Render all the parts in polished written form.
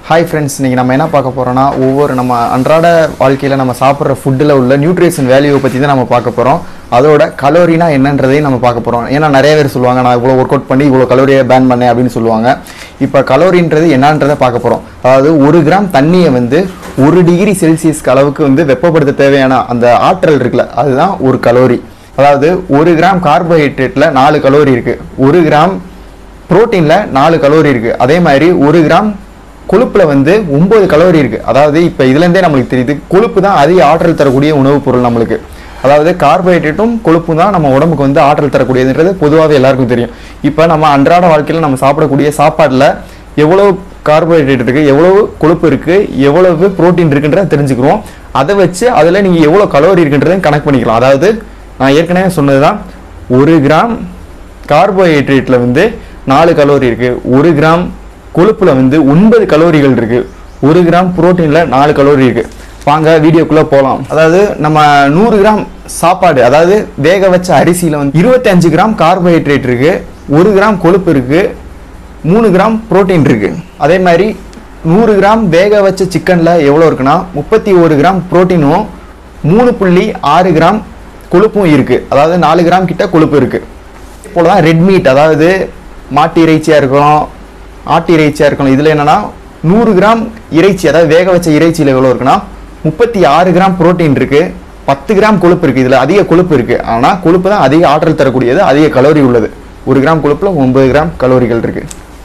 Hi friends, இன்றைக்கி நம்ம என்ன பார்க்க போகிறோன்னா நம்ம அன்றாட வாழ்க்கையில் நம்ம சாப்பிட்ற ஃபுட்டில் உள்ள நியூட்ரிஷன் வேல்யூவை பற்றி தான் நம்ம பார்க்க போகிறோம். அதோட கலோரினா என்னன்றதையும் நம்ம பார்க்க போகிறோம். ஏன்னா நிறைய பேர் சொல்லுவாங்க, நான் இவ்வளோ ஒர்க் அவுட் பண்ணி இவ்வளோ கலோரியை பேன் பண்ணேன் அப்படின்னு சொல்லுவாங்க. இப்போ கலோரின்றது என்னன்றதை பார்க்க போகிறோம். அதாவது 1 கிராம் தண்ணியை 1 டிகிரி செல்சியஸ்க்கு அளவுக்கு வெப்பப்படுத்த தேவையான அந்த ஆற்றல் இருக்குல்ல, அதுதான் ஒரு கலோரி. அதாவது 1 கிராம் கார்போஹைட்ரேட்டில் 4 கலோரி இருக்குது, 1 கிராம் புரோட்டீனில் 4 கலோரி இருக்குது. அதே மாதிரி 1 கிராம் கொழுப்புல 9 கலோரி இருக்கு. அதாவது இப்போ இதுலேருந்தே நம்மளுக்கு தெரியுது, கொழுப்பு தான் அதிக ஆற்றல் தரக்கூடிய உணவுப் பொருள் நம்மளுக்கு. அதாவது கார்போஹைட்ரேட்டும் கொழுப்பு தான் நம்ம உடம்புக்கு ஆற்றல் தரக்கூடியதுன்றது பொதுவாகவே எல்லாருக்கும் தெரியும். இப்போ நம்ம அன்றாட வாழ்க்கையில் நம்ம சாப்பிடக்கூடிய சாப்பாட்டில் எவ்வளவு கார்போஹைட்ரேட் இருக்குது, எவ்வளவு கொழுப்பு இருக்குது, எவ்வளவு புரோட்டீன் இருக்குன்றதை தெரிஞ்சுக்கிறோம். அதை வச்சு அதில் நீங்கள் எவ்வளோ கலோரி இருக்குன்றதையும் கனெக்ட் பண்ணிக்கலாம். அதாவது நான் ஏற்கனவே சொன்னது தான், 1 கிராம் கார்போஹைட்ரேட்டில் 4 கலோரி இருக்குது, 1 கிராம் கொழுப்புல 9 கலோரிகள் இருக்கு, 1 கிராம் புரோட்டீன்ல 4 கலோரி இருக்கு. வாங்க வீடியோக்குள்ள போலாம். அதாவது நம்ம 100 கிராம் சாப்பாடு, அதாவது வேக வச்ச அரிசியில 25 கிராம் கார்போஹைட்ரேட் இருக்கு, 1 கிராம் கொழுப்பு இருக்கு, 3 கிராம் புரோட்டீன் இருக்கு. அதே மாதிரி 100 கிராம் வேக வச்ச சிக்கன்ல எவ்வளவு இருக்குன்னா 31 கிராம் புரோட்டீனும் 3.6 கிராம் கொழுப்பும் இருக்கு. அதாவது 4 கிராம் கிட்ட கொழுப்பு இருக்கு. இப்போதான் ரெட் மீட், அதாவது மாட்டு இறைச்சியா இருக்கணும், ஆட்டு இறைச்சியாக இருக்கணும். இதில் என்னன்னா 100 கிராம் இறைச்சி, அதாவது வேக வச்ச இறைச்சியில் எவ்வளோ இருக்குன்னா 36 கிராம் புரோட்டீன் இருக்கு, 10 கிராம் கொழுப்பு இருக்கு. இதில் அதிக கொழுப்பு இருக்கு, ஆனால் கொழுப்பு தான் அதிக ஆற்றல் தரக்கூடியது, அதிக கலோரி உள்ளது. 1 கிராம் கொழுப்புல 9 கிராம் கலோரிகள் இருக்கு.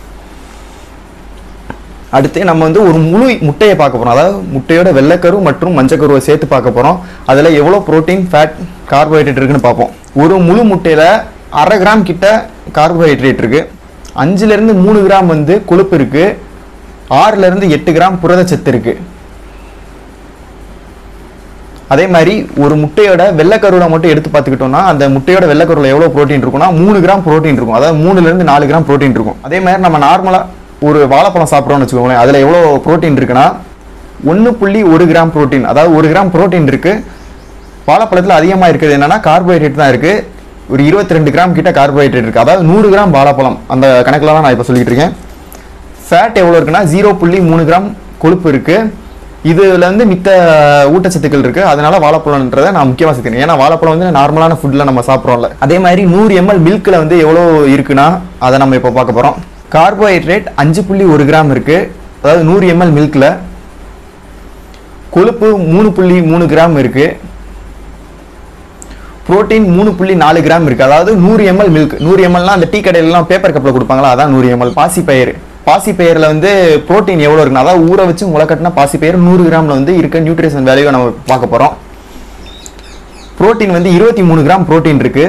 அடுத்து நம்ம ஒரு முழு முட்டையை பார்க்க போறோம். அதாவது முட்டையோட வெள்ளைக்கரு மற்றும் மஞ்சக்கருவை சேர்த்து பார்க்க போறோம். அதில் எவ்வளோ புரோட்டீன், ஃபேட், கார்போஹைட்ரேட் இருக்குன்னு பார்ப்போம். ஒரு முழு முட்டையில 1/2 கிராம் கிட்ட கார்போஹைட்ரேட் இருக்கு, 5லிருந்து 3 கிராம் கொழுப்பு இருக்கு, 6லிருந்து 8 கிராம் புரதச்சத்து இருக்கு. அதே மாதிரி ஒரு முட்டையோட வெள்ளைக்கருவை மட்டும் எடுத்து பார்த்துக்கிட்டோம்னா அந்த முட்டையோட வெள்ளைக்கருவில் எவ்வளோ புரோட்டீன் இருக்கும்னா 3 கிராம் புரோட்டீன் இருக்கும். அதாவது 3லிருந்து 4 கிராம் புரோட்டீன் இருக்கும். அதே மாதிரி நம்ம நார்மலாக ஒரு வாழைப்பழம் சாப்பிட்றோம்னு வச்சுக்கோங்களேன், அதில் எவ்வளோ புரோட்டீன் இருக்குன்னா 1.1 கிராம் புரோட்டீன். அதாவது 1 கிராம் புரோட்டீன் இருக்கு. வாழைப்பழத்தில் அதிகமாக இருக்கிறது என்னன்னா கார்போஹைட்ரேட் தான் இருக்கு. ஒரு 22 கிராம் கிட்ட கார்போஹைட்ரேட் இருக்கு. அதாவது 100 கிராம் வாழைப்பழம், அந்த கணக்கில் தான் நான் இப்போ சொல்லிட்டு இருக்கேன். ஃபேட் எவ்வளோ இருக்குன்னா 0.3 கிராம் கொழுப்பு இருக்கு. இதுல மித்த ஊட்டச்சத்துக்கள் இருக்கு. அதனால வாழைப்பழம்ன்றதை நான் முக்கியமாக சேர்த்துக்கிறேன். ஏன்னா வாழைப்பழம் நார்மலான ஃபுட்ல நம்ம சாப்பிட்றோம்ல. அதே மாதிரி 100 ml மில்க்ல எவ்வளோ இருக்குன்னா அதை நம்ம இப்போ பார்க்க போறோம். கார்போஹைட்ரேட் 5.1 கிராம் இருக்கு, அதாவது 100 ml மில்க்ல. கொழுப்பு 3.3 கிராம் இருக்கு, புரோட்டீன் 3.4 கிராம் இருக்கு. அதாவது 100 ml மில்க், 100 mlனா அந்த டீ கடையிலாம் பேப்பர் கப்ல கொடுப்பாங்களா, அதான் 100 ml. பாசிப்பயிரில் புரோட்டீன் எவ்வளோ இருக்குன்னா, அதாவது ஊற வச்சு முளைக்கட்டின பாசிப்பயிர் 100 கிராம்ல இருக்க நியூட்ரிஷன் வேல்யூவை நம்ம பார்க்க போறோம். புரோட்டீன் 23 கிராம் புரோட்டீன் இருக்கு.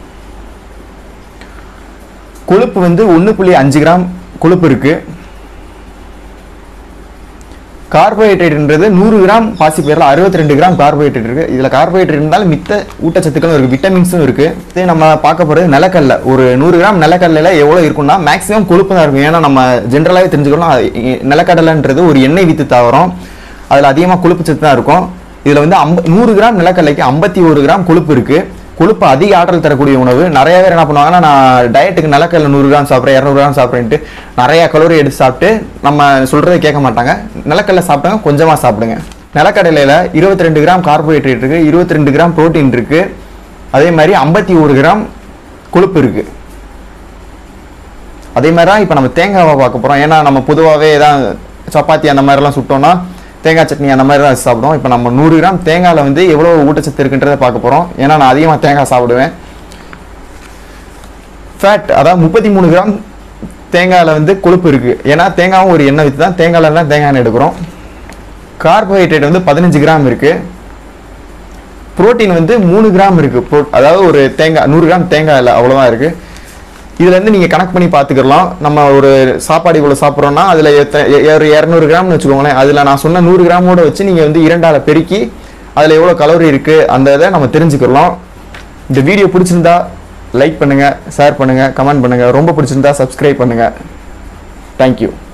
கொழுப்பு 1.5 கிராம் கொழுப்பு இருக்கு. கார்போஹைட்ரேட்ன்றது 100 கிராம் பாசிப்பயிரில் 62 கிராம் கார்போஹைட்ரேட் இருக்கு. இதுல கார்போஹைட்ரேட் இருந்தாலும் மித்த ஊட்டச்சத்துக்களும் இருக்கு, விட்டமின்ஸும் இருக்கு. இது நம்ம பார்க்க போறது நிலக்கடலை. ஒரு 100 கிராம் நிலக்கடலையில எவ்வளவு இருக்குன்னா மேக்ஸிமம் கொழுப்பு தான் இருக்கும். ஏன்னா நம்ம ஜென்ரலாகவே தெரிஞ்சுக்கலாம், நிலக்கடலைன்றது ஒரு எண்ணெய் வித்து தாவரம், அதுல அதிகமாக கொழுப்பு சத்து தான் இருக்கும். இதுல 100 கிராம் நிலக்கடலைக்கு 51 கிராம் கொழுப்பு இருக்கு. கொழுப்பு அதிக ஆற்றல் தரக்கூடிய உணவு. நிறைய பேர் என்ன பண்ணுவாங்கன்னா, நான் டயட்டுக்கு நிலக்கடலை 100 கிராம் சாப்பிட்றேன், 200 கிராம் சாப்பிட்றேன்ட்டு நிறைய கலோரி எடுத்து சாப்பிட்டு நம்ம சொல்றதை கேட்க மாட்டாங்க. நிலக்கடலை சாப்பிட்டாங்க, கொஞ்சமா சாப்பிடுங்க. நிலக்கடலையில 22 கிராம் கார்போஹைட்ரேட் இருக்கு, 22 கிராம் புரோட்டீன் இருக்கு, அதே மாதிரி 51 கிராம் கொழுப்பு இருக்கு. அதே மாதிரி தான் இப்போ நம்ம தேங்காவை பார்க்க போறோம். ஏன்னா நம்ம பொதுவாகவே தான் சப்பாத்தி அந்த மாதிரிலாம் சுட்டோம்னா தேங்காய் சட்னி அந்த மாதிரி தான் சாப்பிடுவோம். இப்போ நம்ம 100 கிராம் தேங்காயில் எவ்வளோ ஊட்டச்சத்து இருக்குன்றதை பார்க்க போகிறோம். ஏன்னா நான் அதிகமாக தேங்காய் சாப்பிடுவேன். ஃபேட், அதாவது 33 கிராம் தேங்காயில் கொழுப்பு இருக்கு. ஏன்னா தேங்காயும் ஒரு எண்ணெய் வித்து தான், தேங்காயில் தான் தேங்காய் எண்ணெய் எடுக்கிறோம். கார்போஹைட்ரேட் 15 கிராம் இருக்கு. புரோட்டீன் 3 கிராம் இருக்கு. அதாவது ஒரு தேங்காய் 100 கிராம் தேங்காயில் அவ்வளோதான் இருக்கு. இதுல நீங்க கணக்கு பண்ணி பார்த்துக்கலாம். நம்ம ஒரு சாப்பாடு இவ்வளவு சாப்பிட்றோம்னா அதுல 200 கிராம்னு வச்சுக்கோங்களேன். அதுல நான் சொன்ன 100 கிராமோட வச்சு நீங்க 2ஆல பெருக்கி அதுல எவ்வளவு கலோரி இருக்கு அந்த இதை நம்ம தெரிஞ்சுக்கலாம். இந்த வீடியோ பிடிச்சிருந்தா லைக் பண்ணுங்க, ஷேர் பண்ணுங்க, கமெண்ட் பண்ணுங்க. ரொம்ப பிடிச்சிருந்தா சப்ஸ்கிரைப் பண்ணுங்க. தேங்க்யூ.